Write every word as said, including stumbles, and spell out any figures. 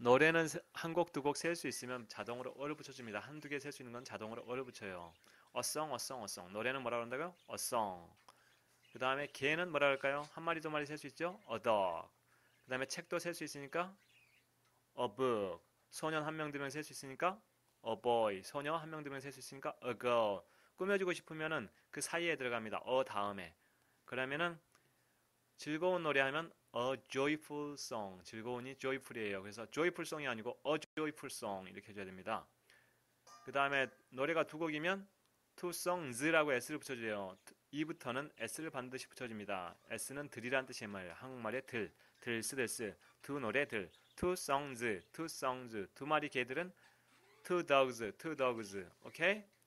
노래는 한 곡, 두 곡 셀 수 있으면 자동으로 어를 붙여줍니다. 한두 개 셀 수 있는 건 자동으로 어를 붙여요. A song, a song, a song. 노래는 뭐라 그런다고요? A song. 그 다음에 개는 뭐라 할까요? 한 마리, 두 마리 셀 수 있죠? A dog. 그 다음에 책도 셀 수 있으니까 a book. 소년 한 명 들면 셀 수 있으니까 a boy. 소녀 한 명 들면 셀 수 있으니까 a girl. 꾸며주고 싶으면은 그 사이에 들어갑니다. a 다음에. 그러면은 즐거운 노래 하면 a joyful song. 즐거운이 joyful이에요. 그래서 joyful song이 아니고 a joyful song 이렇게 해줘야 됩니다. 그 다음에 노래가 두 곡이면 two songs라고 s를 붙여줘요. 이부터는 s를 반드시 붙여줍니다. s는 들이란 뜻이에요. 한국말의 들, 들스, 들스, 두 노래들, two songs, two songs, 두 마리 개들은 two dogs, two dogs, 오케이?